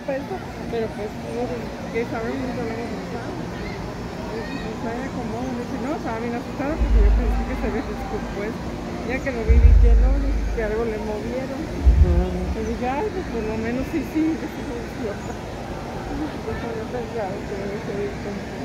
pesos, pero pues uno que sabe nunca lo hemos usado. Pues me acomodo, me dice, no, estaba bien asustada porque yo pensé que se había descompuesto. Ya que lo vi lleno, dije que algo le movieron. Y dije, ay, pues por lo menos sí, sí, funciona. Pues había pensado que debe ser descompuesto.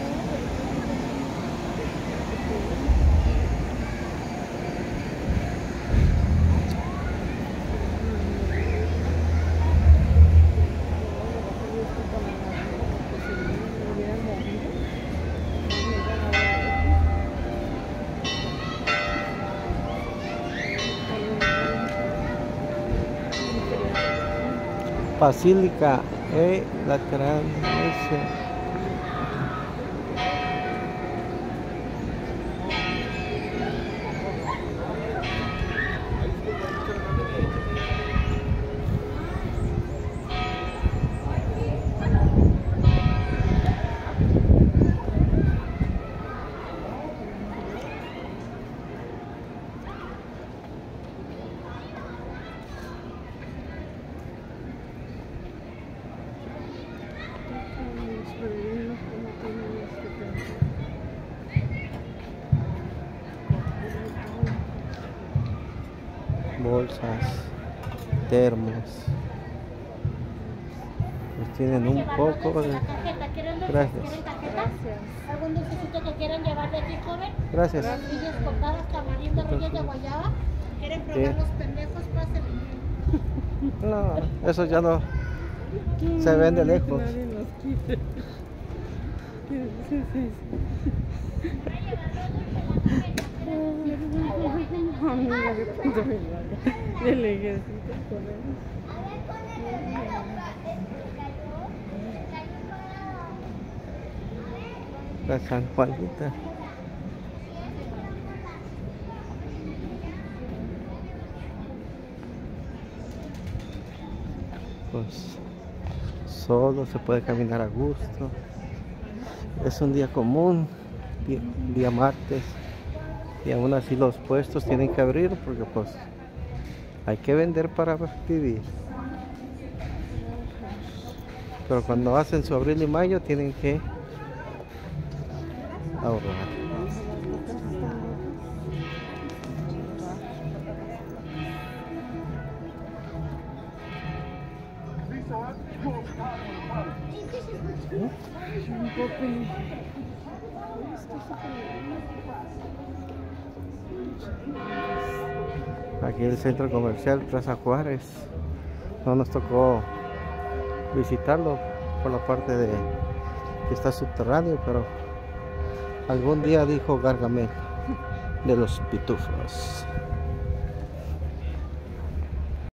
Basílica e Lateran S. Bolsas, termos, pues tienen un poco de... Gracias. ¿Algún dulcecito que quieran llevar de aquí, joven? Gracias. Tortillas cortadas, tamarindo, reyes de guayaba. ¿Quieren probar los pendejos? Pásenle. No, eso ya no se vende lejos. Nadie nos quite. Amiga, de pronto me larga. De lejecito corremos. La San Juanita. Pues solo se puede caminar a gusto. Es un día común, día martes, y aún así los puestos tienen que abrir porque pues hay que vender para vivir. Pero cuando hacen su abril y mayo tienen que ahorrar. Un poco. Aquí el centro comercial Plaza Juárez. No nos tocó visitarlo por la parte de que está subterráneo, pero algún día dijo Gargamel de los pitufos.